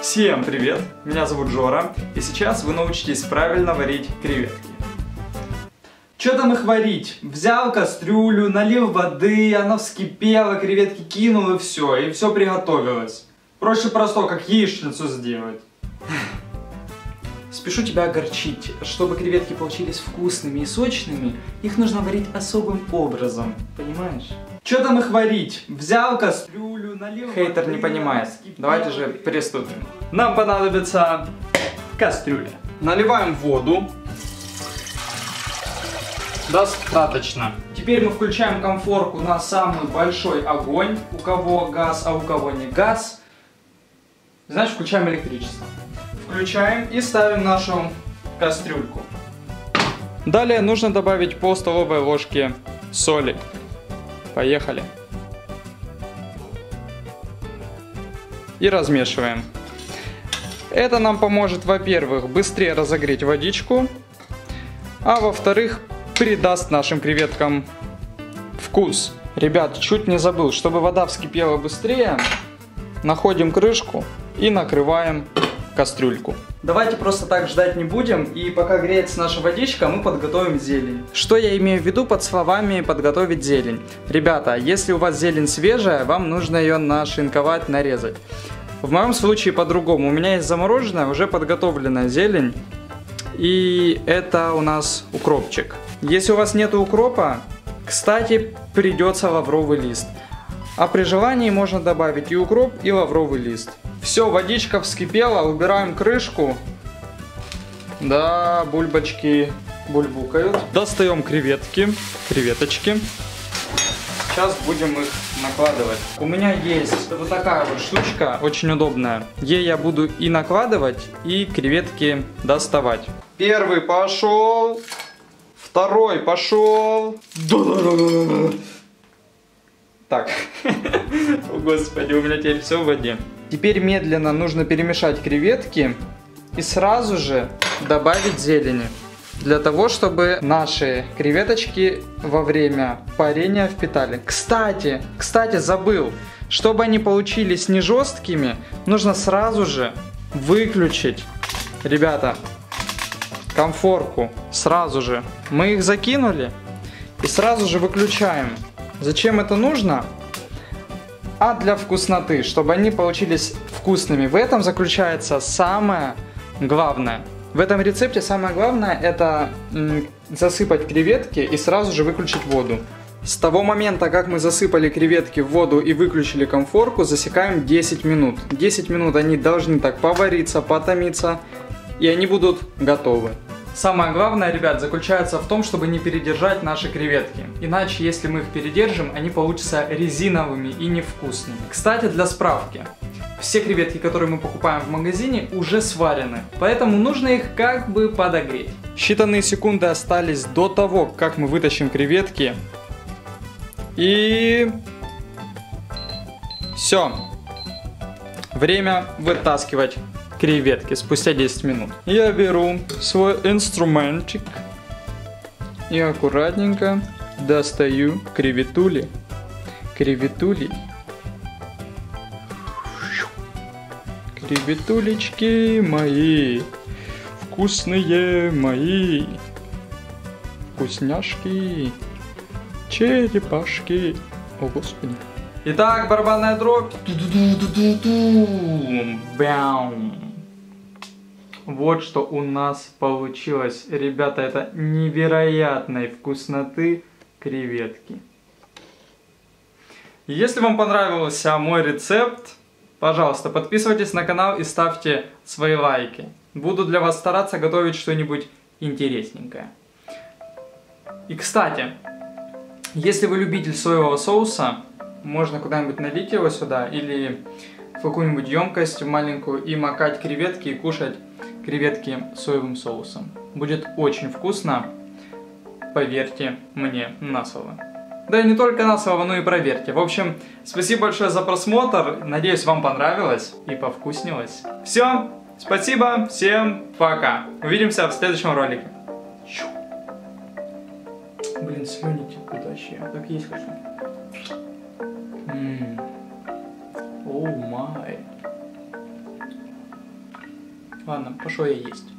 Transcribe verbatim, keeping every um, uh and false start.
Всем привет! Меня зовут Жора, и сейчас вы научитесь правильно варить креветки. Что там их варить? Взял кастрюлю, налил воды, она вскипела, креветки кинул и все, и все приготовилось. Проще простого, как яичницу сделать. Спешу тебя огорчить. Чтобы креветки получились вкусными и сочными, их нужно варить особым образом, понимаешь? Что там их варить? Взял кастрюлю, налил Хейтер воды, не понимает. Давайте же приступим. Нам понадобится кастрюля. Наливаем воду. Достаточно. Теперь мы включаем конфорку на самый большой огонь. У кого газ, а у кого не газ. Значит, включаем электричество. Включаем и ставим нашу кастрюльку. Далее нужно добавить пол столовой ложки соли. Поехали. И размешиваем. Это нам поможет, во-первых, быстрее разогреть водичку, а во-вторых, придаст нашим креветкам вкус. Ребят, чуть не забыл, чтобы вода вскипела быстрее, находим крышку и накрываем кастрюльку. Давайте просто так ждать не будем, и пока греется наша водичка, мы подготовим зелень. Что я имею в виду под словами подготовить зелень? Ребята, если у вас зелень свежая, вам нужно ее нашинковать, нарезать. В моем случае по-другому. У меня есть замороженная, уже подготовленная зелень, и это у нас укропчик. Если у вас нет укропа, кстати, придется лавровый лист. А при желании можно добавить и укроп, и лавровый лист. Все, водичка вскипела, убираем крышку. Да, бульбочки бульбукают. Достаем креветки, креветочки. Сейчас будем их накладывать. У меня есть вот такая вот штучка, очень удобная. Ей я буду и накладывать, и креветки доставать. Первый пошел. Второй пошел. Так, о господи, у меня теперь все в воде. Теперь медленно нужно перемешать креветки и сразу же добавить зелени. Для того, чтобы наши креветочки во время парения впитали. Кстати, кстати, забыл, чтобы они получились не жесткими, нужно сразу же выключить, ребята, конфорку. Сразу же. Мы их закинули и сразу же выключаем. Зачем это нужно? А для вкусноты, чтобы они получились вкусными. В этом заключается самое главное. В этом рецепте самое главное это засыпать креветки и сразу же выключить воду. С того момента, как мы засыпали креветки в воду и выключили конфорку, засекаем десять минут. десять минут они должны так повариться, потомиться, и они будут готовы. Самое главное, ребят, заключается в том, чтобы не передержать наши креветки. Иначе, если мы их передержим, они получатся резиновыми и невкусными. Кстати, для справки. Все креветки, которые мы покупаем в магазине, уже сварены. Поэтому нужно их как бы подогреть. Считанные секунды остались до того, как мы вытащим креветки. И... все. Время вытаскивать креветки спустя десять минут. Я беру свой инструментик и аккуратненько достаю креветули. Креветули. Креветулечки мои, вкусные мои, вкусняшки, черепашки. О, господи. Итак, барабанная дробь. Бям. Вот что у нас получилось. Ребята, это невероятной вкусноты креветки. Если вам понравился мой рецепт, пожалуйста, подписывайтесь на канал и ставьте свои лайки. Буду для вас стараться готовить что-нибудь интересненькое. И, кстати, если вы любитель соевого соуса, можно куда-нибудь налить его сюда или в какую-нибудь емкость маленькую и макать креветки и кушать креветки соевым соусом. Будет очень вкусно, поверьте мне на слово. Да и не только на слово, но и проверьте. В общем, спасибо большое за просмотр. Надеюсь, вам понравилось и повкуснилось. Все, спасибо, всем пока. Увидимся в следующем ролике. Блин, слюни текут вообще. Так есть хочу. Ммм. Оу май. Ладно, пошел я есть.